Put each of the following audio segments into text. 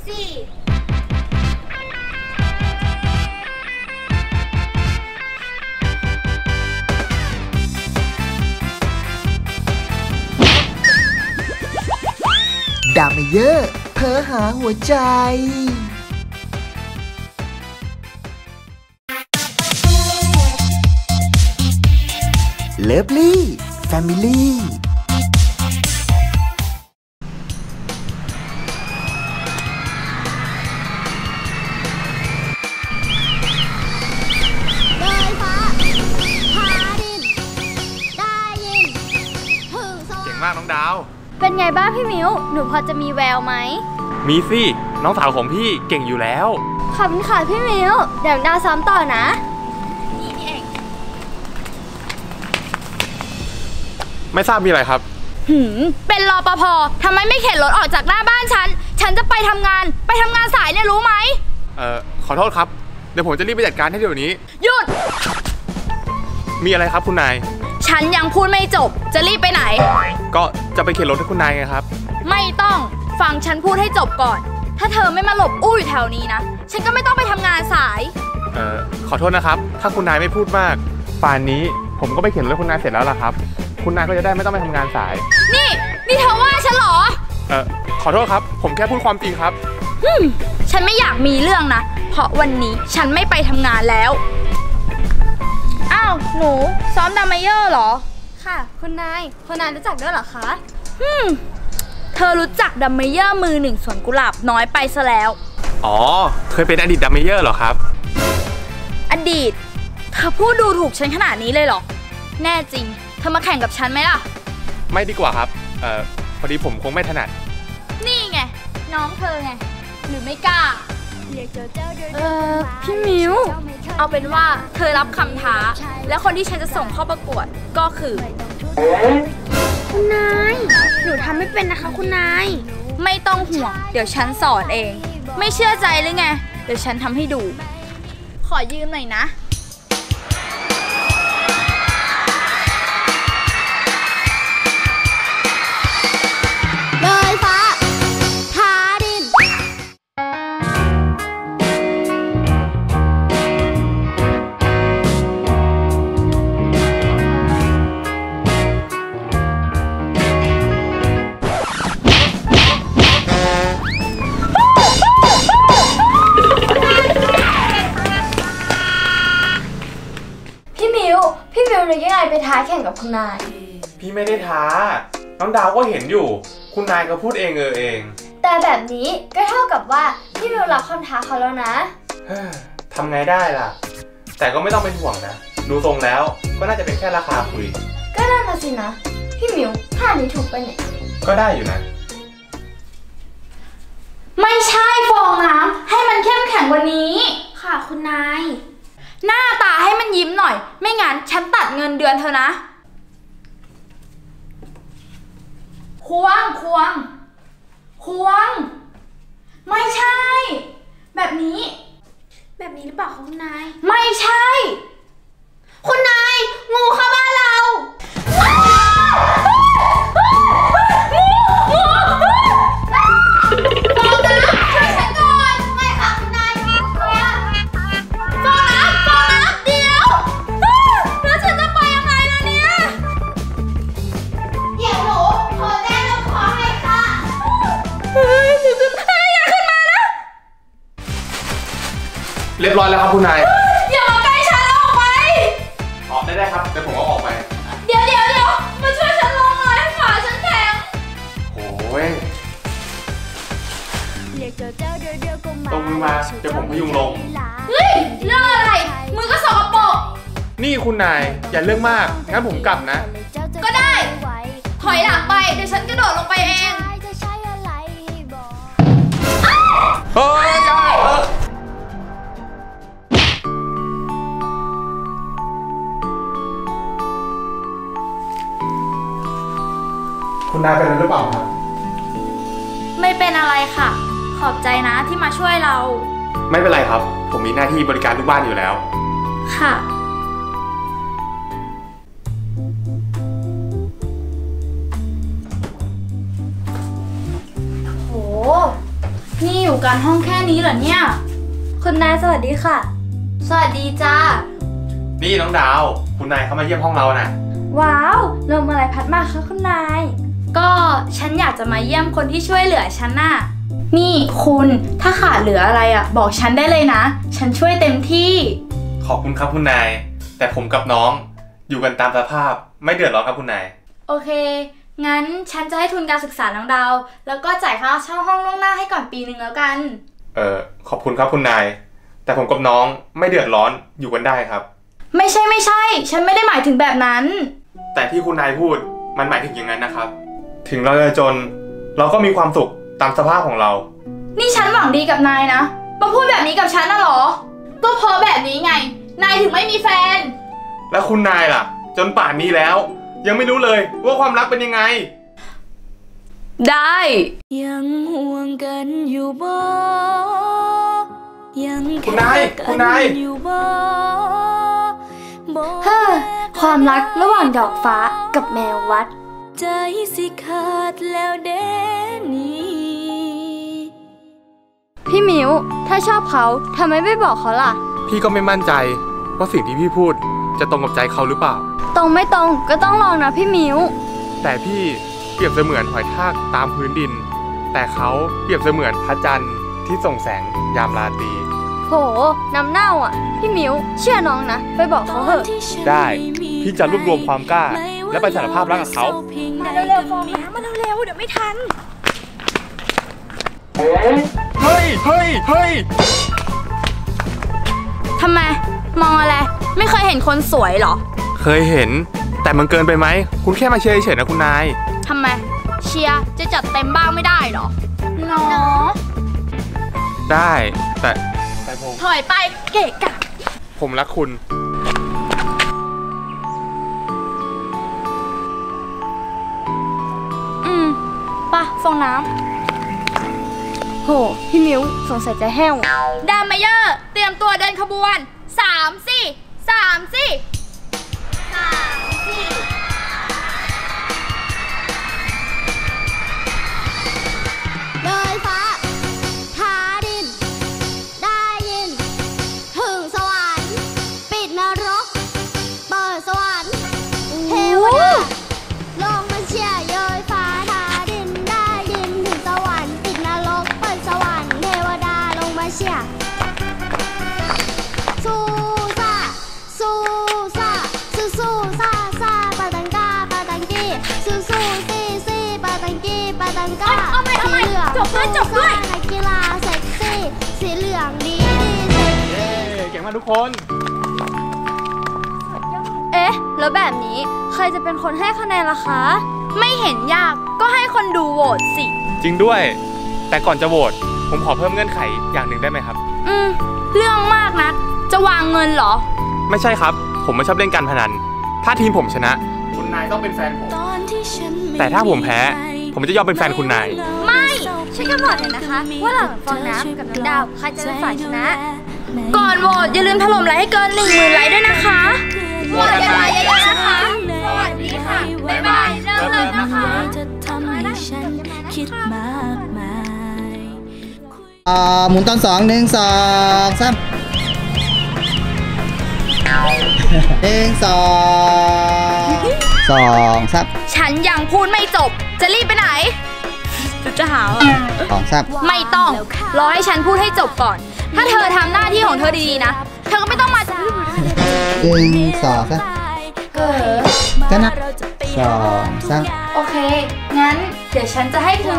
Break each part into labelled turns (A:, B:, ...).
A: สิ
B: ดามเยอร์เพ้อหาหัวใจเลิฟลี่แฟมิลี่
C: มากน้องดาว
A: เป็นไงบ้างพี่มิวหนูพอจะมีแววไหม
C: มีสิน้องสาวของพี่เก่งอยู่แล้ว
A: ขอบคุณค่ะพี่มิวเดี๋ยวดาวซ้อมต่อนะนี่เอง
C: ไม่ทราบมีอะไรครับ
A: เป็นรปภทำไมไม่เข็นรถออกจากหน้าบ้านฉันจะไปทำงานสายเนี่ยรู้ไหม
C: ขอโทษครับเดี๋ยวผมจะรีบไปจัดการให้เดี๋ยวนี้
A: หยุด
C: มีอะไรครับคุณนาย
A: ฉันยังพูดไม่จบจะรีบไปไหน
C: ก็จะไปเข็นรถให้คุณนายไงครับ
A: ไม่ต้องฟังฉันพูดให้จบก่อนถ้าเธอไม่มาหลบอู้อยู่แถวนี้นะฉันก็ไม่ต้องไปทำงานสาย
C: ขอโทษนะครับถ้าคุณนายไม่พูดมากป่านนี้ผมก็ไปเข็นรถคุณนายเสร็จแล้วล่ะครับคุณนายก็จะได้ไม่ต้องไปทำงานสาย
A: นี่เธอว่าฉันเหรอ
C: ขอโทษครับผมแค่พูดความจริงครับ
A: ฉันไม่อยากมีเรื่องนะเพราะวันนี้ฉันไม่ไปทำงานแล้วอ้าวหนูซ้อมดัมเมเยอร์เหรอค่ะคุณนายรู้จักด้วยเหรอคะเธอรู้จักดัมเมเยอร์มือหนึ่งสวนกุหลาบน้อยไปซะแล้ว
C: อ๋อเคยเป็นอดีตดัมเมเยอร์เหรอครับ
A: อดีตเธอพูดดูถูกฉันขนาดนี้เลยเหรอแน่จริงเธอมาแข่งกับฉันไหมล่ะ
C: ไม่ดีกว่าครับพอดีผมคงไม่ถนัด
A: นี่ไงน้องเธอไงหรือไม่กล้าพี่มิวเอาเป็นว่าเธอรับคำท้าและคนที่ฉันจะส่งเข้าประกวดก็คือคุณนายหนูทำไม่เป็นนะคะคุณนายไม่ต้องห่วงเดี๋ยวฉันสอนเองไม่เชื่อใจหรือไงเดี๋ยวฉันทำให้ดูขอยืมหน่อยนะเลยฟ้าทาดินพี่มิวหรือยังไงไปท้าแข่งกับคุณนาย
C: พี่ไม่ได้ท้าน้องดาวก็เห็นอยู่คุณนายก็พูดเองเอง
A: แต่แบบนี้ก็เท่ากับว่าพี่มิวรับคำท้าเขาแล้วนะ
C: ทำไงได้ล่ะแต่ก็ไม่ต้องเป็นห่วงนะดูทรงแล้วก็น่าจะเป็นแค่ราคาคุย
A: ก็นั่นน่ะสินะพี่มิวท่านี้ถูกไปเนี่ย
C: ก็ได้อยู่นะ
A: ไม่ใช่ฟองน้ำให้มันเข้มแข็งกว่านี้ค่ะคุณนายหน้าตาให้มันยิ้มหน่อยไม่งั้นฉันตัดเงินเดือนเธอนะควงไม่ใช่แบบนี้หรือเปล่าคุณนายไม่ใช่คุณนายงูเข้าบ้านเรา
C: เรียบร้อยแล้วครับคุณนาย
A: อย่ามาใกล้ฉันออกไป
C: ได้ครับเดี๋ยวผมก็ออกไป
A: เดี๋ยวมาช่วยฉันลงเลยขาฉันแข็ง
C: โอ้ยตรงมือมาเดี๋ยวผมพยุงลง
A: เฮ้ยเรื่องอะไรมือก็สกปรก
C: นี่คุณนายอย่าเรื่องมากงั้นผมกลับนะ
A: ก็ได้ถอยหลังไปเดี๋ยวฉันกระโดดลงไปเอง
C: เฮ้ยคุณนายเป็นอะไรหรือเปล่าครับ
A: ไม่เป็นอะไรค่ะขอบใจนะที่มาช่วยเรา
C: ไม่เป็นไรครับผมมีหน้าที่บริการลูกบ้านอยู่แล้ว
A: ค่ะโหนี่อยู่กันห้องแค่นี้เหรอเนี่ยคุณนายสวัสดีค่ะสวัสดีจ้า
C: นี่น้องดาวคุณนายเขามาเยี่ยมห้องเราน่ะ
A: ว้าวลมอะไรพัดมาคะคุณนายก็ฉันอยากจะมาเยี่ยมคนที่ช่วยเหลือฉันน่ะนี่คุณถ้าขาดเหลืออะไรบอกฉันได้เลยนะฉันช่วยเต็มที่
C: ขอบคุณครับคุณนายแต่ผมกับน้องอยู่กันตามสภาพไม่เดือดร้อนครับคุณนาย
A: โอเคงั้นฉันจะให้ทุนการศึกษาน้องดาวแล้วก็จ่ายค่าเช่าห้องล่วงหน้าให้ก่อนปีนึงแล้วกัน
C: ขอบคุณครับคุณนายแต่ผมกับน้องไม่เดือดร้อนอยู่กันได้ครับ
A: ไม่ใช่ฉันไม่ได้หมายถึงแบบนั้น
C: แต่ที่คุณนายพูดมันหมายถึงอย่างนั้นนะครับถึงเราจะจนเราก็มีความสุขตามสภาพของเรา
A: นี่ฉันหวังดีกับนายนะมาพูดแบบนี้กับฉันน่ะหรอก็เพราะแบบนี้ไงนายถึงไม่มีแฟน
C: แล้วคุณนายล่ะจนป่านนี้แล้วยังไม่รู้เลยว่าความรักเป็นยังไง
A: ได้
D: ยังห่วงกันอยู่บ่ยัง
C: คุณนาย
D: อยู่บ่
A: ความรักระหว่างดอกฟ้ากับแมววัด
D: ใจสิขาดแล้วเด้นี่
A: พี่มิวถ้าชอบเขาทำไมไม่บอกเขาล่ะ
C: พี่ก็ไม่มั่นใจว่าสิ่งที่พี่พูดจะตรงกับใจเขาหรือเปล่า
A: ตรงไม่ตรงก็ต้องลองนะพี่มิว
C: แต่พี่เปรียบเสมือนหอยทากตามพื้นดินแต่เขาเปรียบเสมือนพระจันทร์ที่ส่องแสงยามราตรี
A: โหน้ำเน่าพี่มิวเชื่อน้องนะไปบอกเขาเถอะ
C: ได้พี่จะรวบรวมความกล้าและไปสารภาพรักกับเขา
A: มาเร็วๆฟองน้ำมาเร็วๆเดี๋ยวไม่ทัน
C: เฮ้ย
A: ทำไมมองอะไรไม่เคยเห็นคนสวยหรอ
C: เคยเห็นแต่มันเกินไปไหมคุณแค่มาเชียร์เฉยๆนะคุณนาย
A: ทำไมเชียร์จะจัดเต็มบ้างไม่ได้หรอเนาะ
C: ได้แต่ผม
A: ถอยไปเกะกะ
C: ผมรักคุณ
A: ป่ะฟองน้ำโหพี่มิวสงสัยจะแห้วดามเยอร์เตรียมตัวเดินขบวน3 สิ
D: เลยฟ้าทาดินได้ยินถึงสวรรค์ปิดนรกเปิดสวรรค์เทวดาลงมาเชียร์เยยฟ้าทาดินได้ยินถึงสวรรค์ปิดนรกเปิดสวรรค์เทวดาลงมาเชียร์สู้ซ่าปาตังกาปาตังกี้สู้ซี่ปาตังกี้ปาตังกา
A: เอาใหม่จบด้วย
D: นักกีฬาเซ็กซี่สีเหลืองดี
C: เก่งมากทุกคน
A: เอ๊ะแล้วแบบนี้ใครจะเป็นคนให้คะแนนล่ะคะไม่เห็นยากก็ให้คนดูโหวตสิ
C: จริงด้วยแต่ก่อนจะโหวตผมขอเพิ่มเงื่อนไขอย่างหนึ่งได้ไหมครับ
A: เรื่องมากนะจะวางเงินเหรอ
C: ไม่ใช่ครับผมไม่ชอบเล่นการพนันถ้าทีมผมชนะคุณนายต้องเป็นแฟนผมแต่ถ้าผมแพ้ผมจะยอมเป็นแฟนคุณนาย
A: ไม่ฉันก็บอกเลยนะคะว่าหลังฟองน้ำกับน้ำดาวใครจะเป็นฝ่ายชนะก่อนโหวตอย่าลืมถล่มไลค์ให้เกิน10,000 ไลค์ด้วยนะคะโหวตกันมาเยอะๆนะคะสวัสดีค่ะบ๊ายบายเริ่มเลยนะคะ
B: หมุนตอน2 1 2 3 1 2 3
A: ฉันยังพูดไม่จบจะรีบไปไหนจะหา
B: 2 3
A: ไม่ต้องรอให้ฉันพูดให้จบก่อนถ้าเธอทำหน้าที่ของเธอดีๆนะเธอก็ไม่ต้องมา1
B: 2 3ก็นับ2
A: 3โอเคงั้นเดี๋ยวฉันจะให้คุณ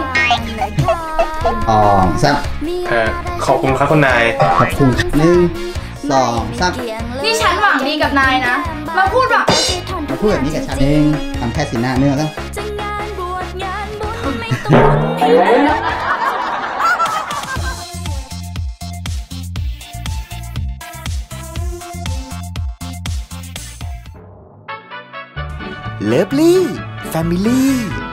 B: 2 3
C: ขอบคุณครับคุณนาย
B: ขอบคุณ1 2 3
A: นี่ฉันหวังดีกับนายนะมาพูดแบบ
B: นี้กับฉันเองทำแค่สีหน้าเนื้อแล้ว
E: เลิฟลี่แฟมิลี่